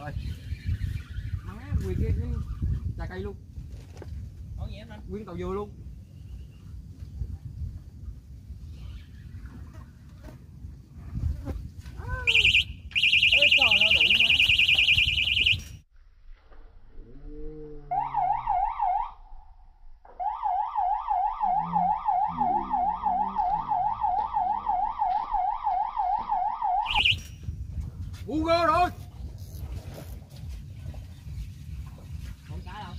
Trời. Má nguyên cái trái cây luôn. Có gì anh? Nguyên tàu dừa luôn. Ê, trời ơi, đủ quá. Google rồi. Không cá đâu.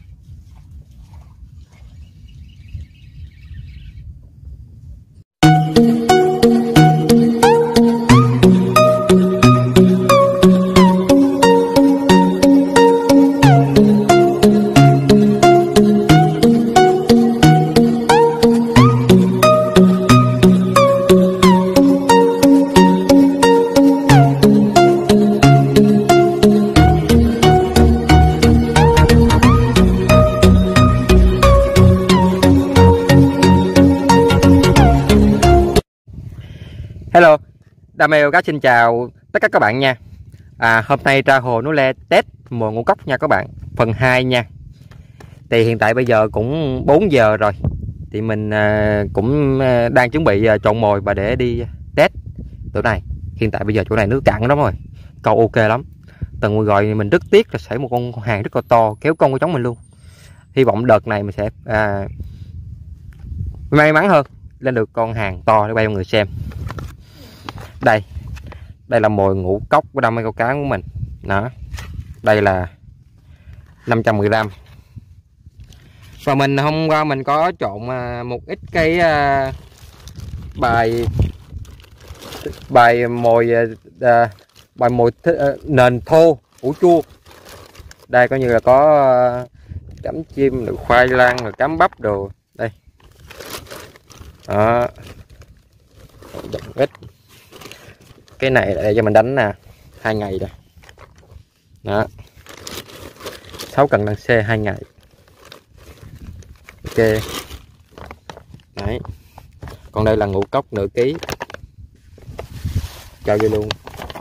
Hello, Đam mê cá xin chào tất cả các bạn nha. Hôm nay ra hồ Núi Le test mùa ngũ cốc nha các bạn, phần 2 nha. Thì hiện tại bây giờ cũng 4 giờ rồi. Thì mình cũng đang chuẩn bị chọn mồi và để đi test chỗ này. Hiện tại bây giờ chỗ này nước cạn lắm rồi, câu ok lắm. Tần người gọi mình rất tiếc là xảy một con hàng rất là to kéo con của chống mình luôn. Hy vọng đợt này mình sẽ may mắn hơn, lên được con hàng to để bay cho người xem. Đây là mồi ngũ cốc của đam mê câu cá của mình đó. Đây là 500g. Và mình hôm qua mình có trộn một ít cái bài mồi nền thô ủ chua. Đây coi như là có cắm chim rồi khoai lang rồi cắm bắp đồ đây đó. Ít cái này để cho mình đánh nè 2 ngày rồi đó, 6 cần đăng C 2 ngày. Ok đấy, còn đây là ngũ cốc nửa ký cho vô luôn.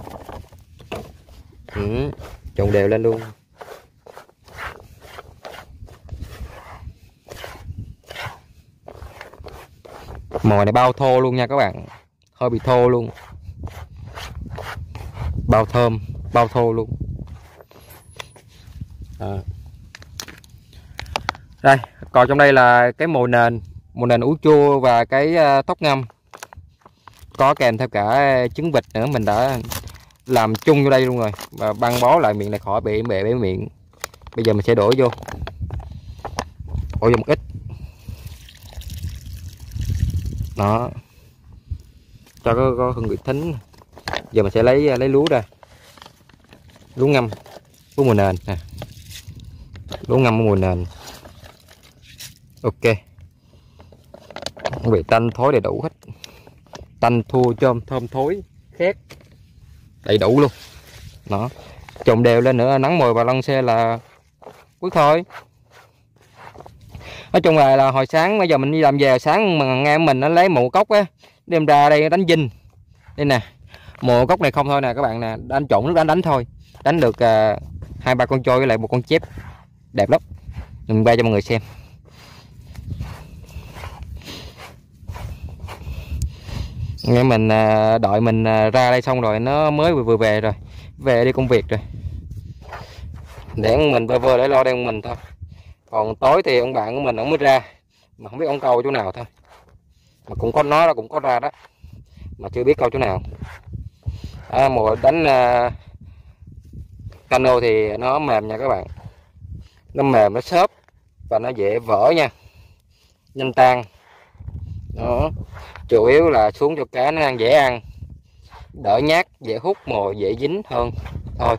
Trộn đều lên luôn. Mồi này bao thô luôn nha các bạn, hơi bị thô luôn, bao thơm bao thô luôn đó. Đây còn trong đây là cái mồi nền ủ chua và cái tóc ngâm, có kèm theo cả trứng vịt nữa. Mình đã làm chung vô đây luôn rồi và băng bó lại miệng này khỏi bị bể miệng. Bây giờ mình sẽ đổ vô một ít đó cho có hương vị thính. Giờ mình sẽ lấy lúa ra, lúa ngâm của mùa nền nè, lúa ngâm của mùa nền. Ok, vị tanh thối đầy đủ hết, tanh thua chôm thơm thối khét đầy đủ luôn đó. Trộn đều lên nữa, nắng mồi và lăn xe là cuối thôi. Nói chung là hồi sáng bây giờ mình đi làm về sáng mà nghe mình nó lấy mụ cốc á đem ra đây đánh dinh đây nè. Mùa cốc này không thôi nè các bạn nè, đánh trộn nước đánh thôi, đánh được 2-3 con trôi với lại một con chép đẹp lắm. Mình bay cho mọi người xem. Nghe mình đợi mình ra đây xong rồi nó mới vừa về rồi, về đi công việc rồi, để mình vơ để lo đen mình thôi. Còn tối thì ông bạn của mình ông mới ra, mà không biết ông câu chỗ nào thôi, mà cũng có nói là cũng có ra đó mà chưa biết câu chỗ nào. Mùa đánh cano thì nó mềm nha các bạn, nó mềm, nó xốp và nó dễ vỡ nha, nhanh tan đó. Chủ yếu là xuống cho cá nó ăn, dễ ăn, đỡ nhát, dễ hút mồi, dễ dính hơn thôi.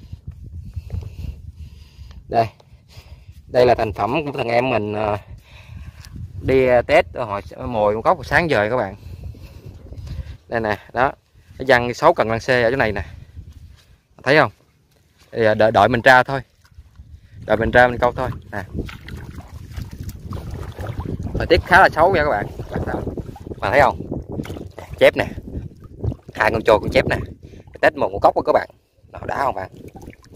Đây là thành phẩm của thằng em mình đi test hồi mồi có một sáng giờ các bạn. Đây nè, đó nó văng 6 cần lăng C ở chỗ này nè, thấy không? Thì đợi mình ra thôi, đợi mình ra mình câu thôi nè. Thời tiết khá là xấu nha các bạn, mà thấy không? Chép nè, 2 con trôi con chép nè, test một con cốc của các bạn, nào đã không bạn?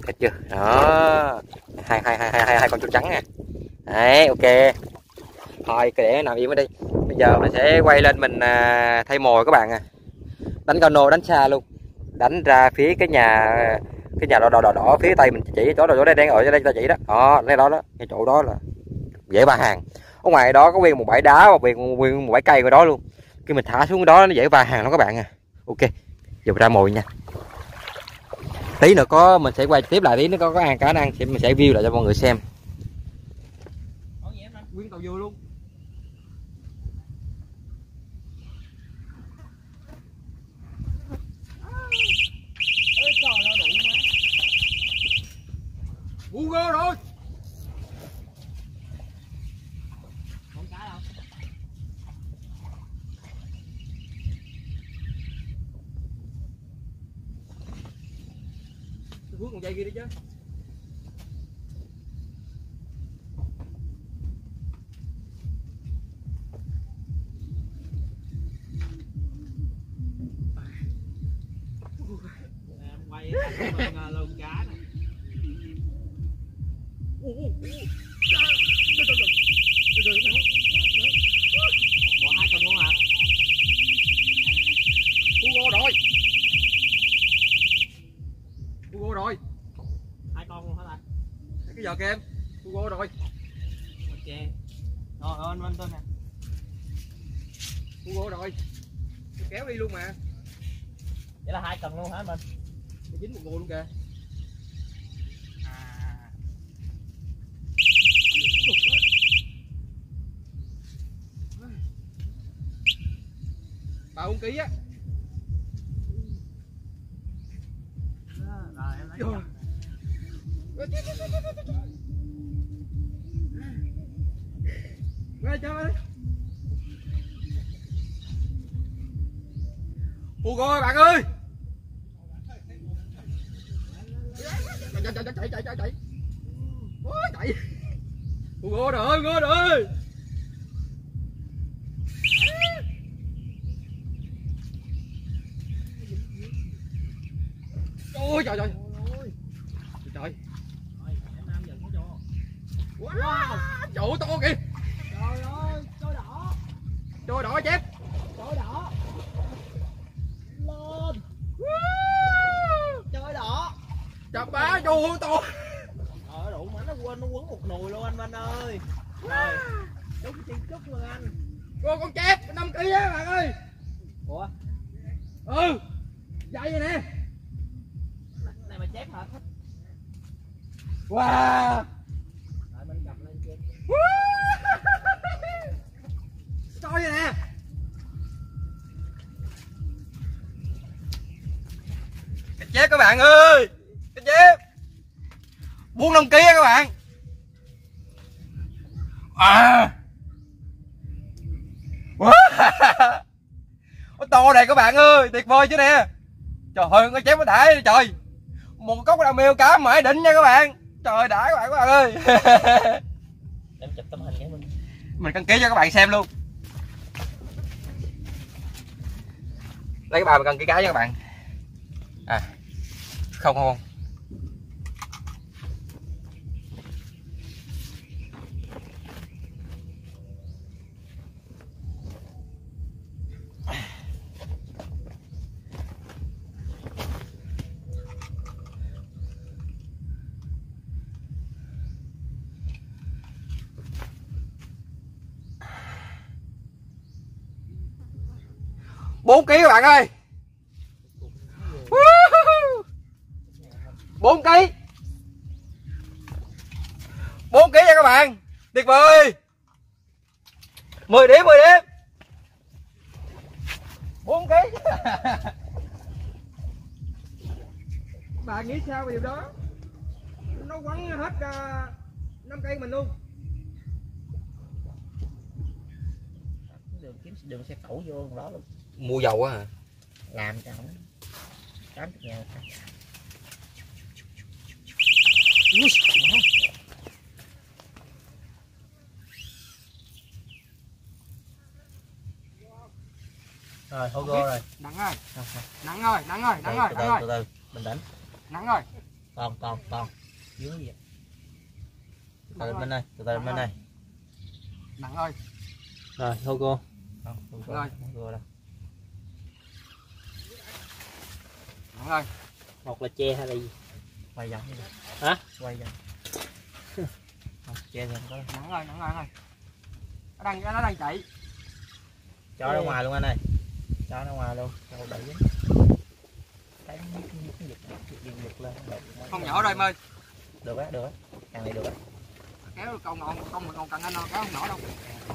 Được chưa? Đó. Hai con chuột trắng nè. Đấy, ok. Thôi để nó nằm im ở đây. Bây giờ mình sẽ quay lên mình thay mồi các bạn à. Đánh cano đánh xa luôn. Đánh ra phía cái nhà đỏ phía tây mình chỉ chỗ đây đang ở đây ta chỉ đó. Đó, đây đó cái chỗ đó là dễ va hàng. Ở ngoài đó có nguyên một bãi đá và nguyên một bãi cây ở đó luôn. Khi mình thả xuống đó nó dễ va hàng lắm các bạn à. Ok. Giờ ra mồi nha. Tí nữa mình sẽ quay tiếp lại tí nó có ăn cá ăn thì mình sẽ view lại cho mọi người xem. Có gì em anh? Nguyên tàu dừa luôn. Ê trời ơi đủ má. Google rồi. Con cá đâu? Vướng con dây kia đi chứ. Em quay lồng cá nè. Bỏ 2 tuần luôn hả? Google rồi. Google rồi. 2 con luôn hả ta? Cái giờ kìa em. Google rồi. Ok. Rồi anh tên nè. Google rồi. Tôi kéo đi luôn mà. Vậy là 2 tuần luôn hả anh Minh? Nó dính một ngô luôn kìa. À. Bà 1 ký á. Rồi em lấy. Rồi. Qua cho ơi. Google ơi bạn ơi. Chạy. Ôi chạy. Google rồi, Google rồi. Ôi trời trời. Trời. Rồi em Nam dần nó cho. Wow. Chỗ to kìa. Trời ơi, trôi đỏ. Trôi đỏ chép. Trôi đỏ. Lên. Trôi đỏ. Chập bá chu to. Trời ơi đủ mà nó quấn một nùi luôn anh Minh ơi. Rồi. Chúc mừng anh. Con chép 5 kg á bạn ơi. Ủa? Ừ. Dây vậy nè. Này mà chép hả? Wow. Rồi mình cầm lên chép. Coi vậy nè. Cái chép các bạn ơi. Cái chép 4-5 kg các bạn. À. Wow. To này các bạn ơi, tuyệt vời chứ nè. Trời ơi, con chép nó đã trời. Một cốc đào mèo cá mãi đỉnh nha các bạn. Trời đã các bạn ơi. Em chụp tấm hình nhé mình. Mình đăng ký cho các bạn xem luôn. Lấy cái bà mình cần ký cá cho các bạn. À. Không. Bốn ký các bạn ơi. 4 kg. 4 kg nha các bạn. Tuyệt vời. 10 điểm. 4 kg. Bà nghĩ sao về điều đó? Nó quấn hết 5 cây mình luôn. Đường xe cẩu vô đó luôn. Mua dầu á hả? Làm cho ổng 80.000. Rồi, Hugo rồi. Nặng rồi. Nặng rồi. Từ từ, mình đánh. Nặng rồi. Còn dưới gì vậy? Từ từ bên đây, từ từ bên đây. Nặng ơi. Rồi thôi cô. Rồi. Rồi đâu. Nặng ơi. Một là che hay là gì? Quay vòng. Hả? Quay vòng. Che vòng có. Nặng ơi. Nó đang chạy. Cho ra ngoài luôn anh ơi. Cho ra ngoài luôn. Cho đẩy dính. Cái giật lên. Không nhỏ rồi em ơi. Được á. Càng này được á. Kéo con ngon, không còn cần anh kéo không nổi đâu.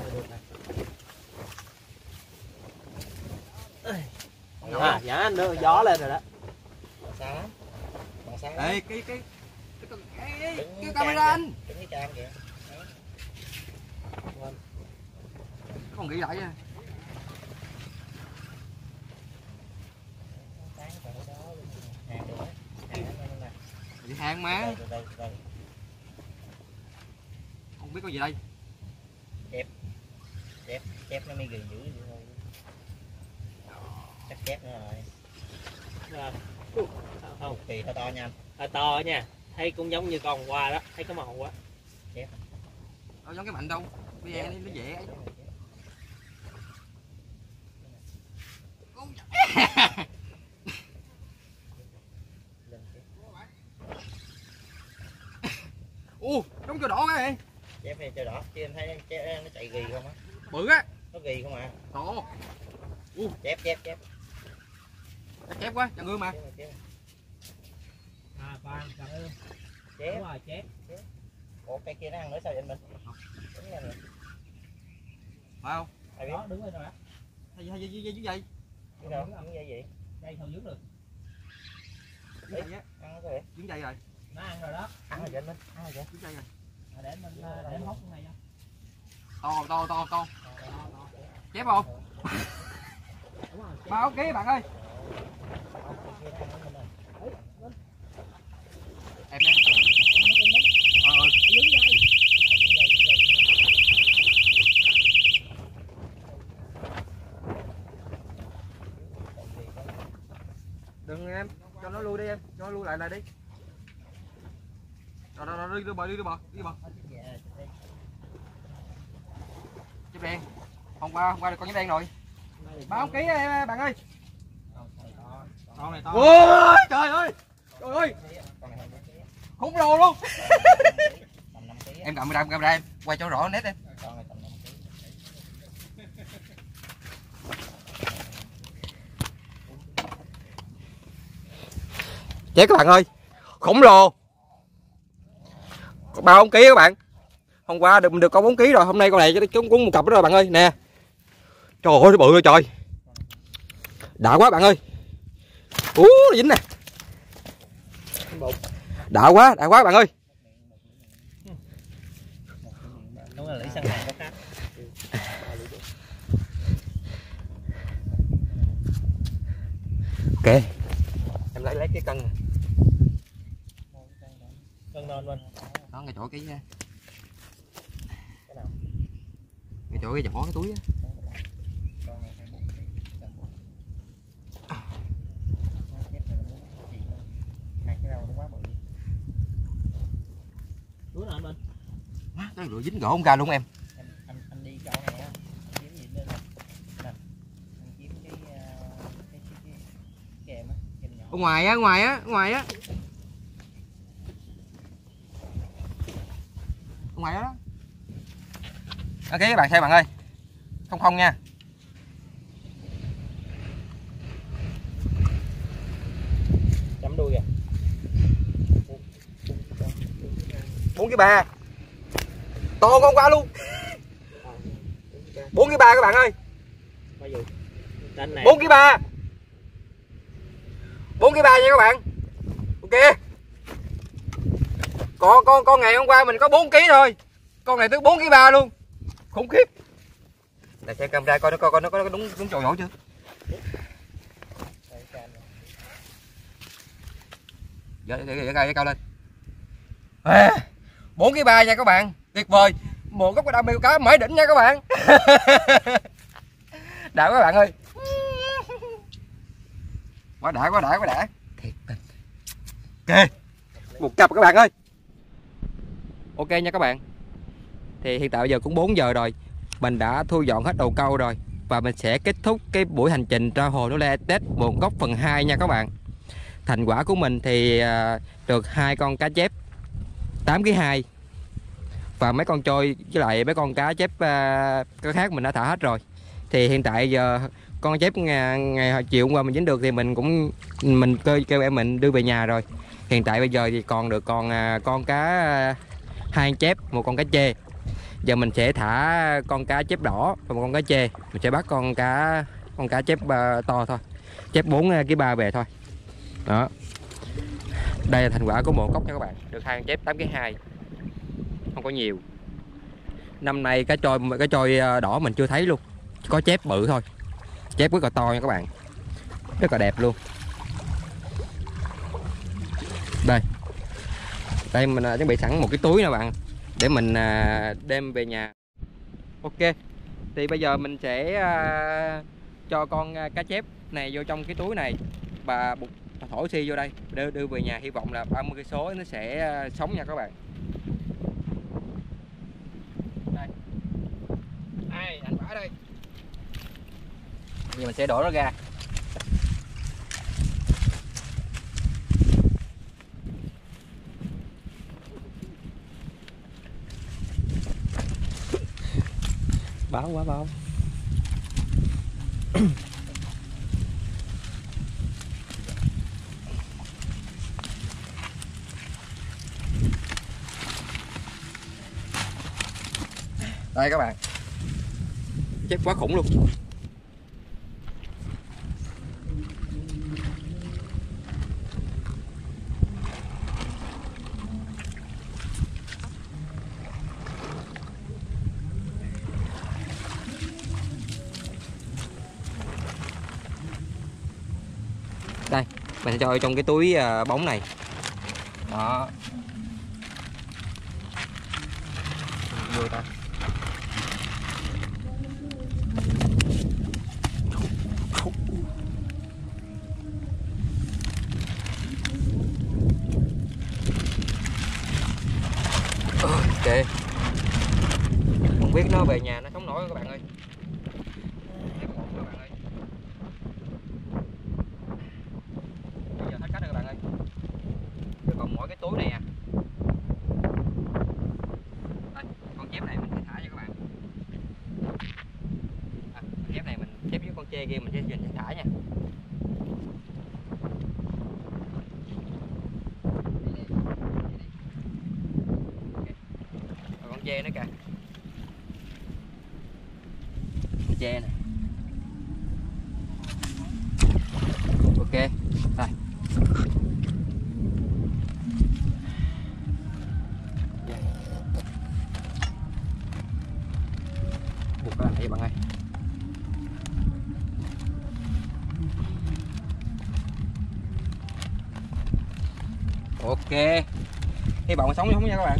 Dạ anh đưa gió lên rồi đó. Sáng. Còn sáng. Ê cái camera anh. Cái cam kìa. Không nghĩ lại nha. Vậy hàng mà. Không biết có gì đây. Chép nó mới ghiền dữ vậy thôi. Chắc chép nữa rồi. Không, kỳ to nha anh. To nha. Thấy cũng giống như con hôm qua đó, thấy có màu quá. Chép. Đâu giống cái mạnh đâu. Bây giờ nó dễ ấy. Giống cho đỏ cái này. Chép này cho đỏ, chứ em thấy nó chạy ghi không á. Bự á. Nó ghi không à. Ồ. Chép. Chép quá, chẳng ưa mà. Khoan, chép. Đúng rồi, chép. Ủa cây kia nó ăn nữa sao vậy mình? Phải không? Đó, đứng lên rồi á. Hay dưới dây. Đứng đâu? Đứng dây gì? Dây thôi dướng được. Dưới dây á. Ăn rồi. Dưới dây rồi. Nó ăn rồi đó. Ăn rồi vậy mình. Ăn rồi vậy. Dưới dây rồi. Để mình hút này nha. To. Chép không? Bao ký bạn ơi. Em nè. Đừng em, cho nó lui đi em, cho nó lui lại đi. Rồi đi bò. Chép đen. Hôm qua được con chép đen rồi. Bao ký em bạn ơi. Con này to. Ôi trời ơi. Khủng lồ luôn. Em cầm camera em quay cho rõ nét em. Chết các bạn ơi, khổng lồ. 3 kg các bạn. Hôm qua được con 4 kg rồi, hôm nay con này chúng cũng một cặp đó rồi bạn ơi nè. Trời ơi nó bự rồi trời. Đã quá bạn ơi. Nó dính nè. Đã quá bạn ơi. Đúng là lấy săn hàng có khác. Ok. Em lấy cái cân này. Cân lên bên. Đó ngay chỗ cái ngay chỗ cái vỏ cái túi á. Đuối nào bên. Cái lưỡi dính gỗ không ra luôn em. Anh đi chỗ này á. Kiếm gì lên nè. Anh kiếm cái kèm á, kèm nhỏ. Ở ngoài á. Ngoài đó. Ok các bạn xem bạn ơi. Không nha. Chấm đuôi kìa. 4,3 kg. To con qua luôn. 4,3 kg các bạn ơi. 4,3 kg. 4,3 kg nha các bạn. Ok. Con ngày hôm qua mình có 4 kg thôi. Con này tới 4,3 kg luôn. Khủng khiếp. Để xem camera coi nó có đúng chỗ chỗ chưa. Dở cao lên. 4,3 kg nha các bạn. Tuyệt vời. Một gốc đam mê cá mới đỉnh nha các bạn. Đã các bạn ơi. Quá đã. Thiệt tình. Ok. một cặp các bạn ơi. Ok nha các bạn. Thì hiện tại bây giờ cũng 4 giờ rồi. Mình đã thu dọn hết đầu câu rồi. Và mình sẽ kết thúc cái buổi hành trình ra hồ Núi Le Tết Mùa Gốc phần 2 nha các bạn. Thành quả của mình thì được 2 con cá chép 8,2 kg. Và mấy con trôi với lại mấy con cá chép cá khác mình đã thả hết rồi. Thì hiện tại giờ con chép ngày chiều hôm qua mình dính được thì mình kêu em mình đưa về nhà rồi. Hiện tại bây giờ thì còn được con cá 2 chép, một con cá chê. Giờ mình sẽ thả con cá chép đỏ và một con cá chê. Mình sẽ bắt con cá chép to thôi, chép 4,3 kg về thôi. Đó. Đây là thành quả của mùa cốc nha các bạn. Được 2 con chép 8,2 kg. Không có nhiều. Năm nay cá trôi đỏ mình chưa thấy luôn. Có chép bự thôi. Chép rất là to nha các bạn. Rất là đẹp luôn. Đây mình chuẩn bị sẵn một cái túi nè bạn, để mình đem về nhà. Ok. Thì bây giờ mình sẽ cho con cá chép này vô trong cái túi này và buộc thổi oxy vô đây đưa về nhà. Hy vọng là 30 cây số nó sẽ sống nha các bạn. Đây. Đây, thành quả đây. Giờ mình sẽ đổ nó ra. Báo quá báo. Đây các bạn, chép quá khủng luôn. Đây, mình sẽ cho trong cái túi bóng này. Đó. Vô ta. Ok. Không biết nó về nhà nó sống nổi các bạn ơi. Bây giờ hết cách rồi các bạn ơi. Rồi còn mỗi cái túi này à. Đây, con chép này mình sẽ thả cho các bạn. Con chép này mình chép với con chê kia mình sẽ thả nha. Rồi con chê nữa kìa. Con chê này. Ok. Đây. Buộc cái này bạn ơi. Ok. Hy vọng sống nha các bạn.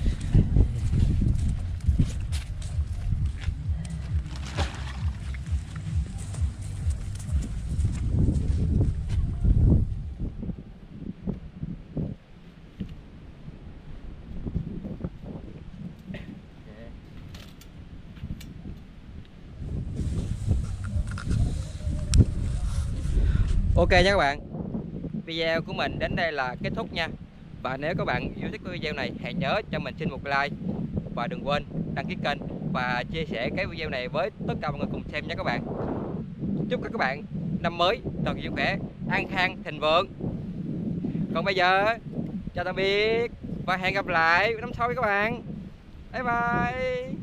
Ok nha các bạn. Video của mình đến đây là kết thúc nha. Và nếu các bạn yêu thích cái video này, hãy nhớ cho mình xin một like. Và đừng quên đăng ký kênh và chia sẻ cái video này với tất cả mọi người cùng xem nha các bạn. Chúc các bạn năm mới thật vui khỏe, an khang, thịnh vượng. Còn bây giờ, chào tạm biệt và hẹn gặp lại năm sau với các bạn. Bye bye.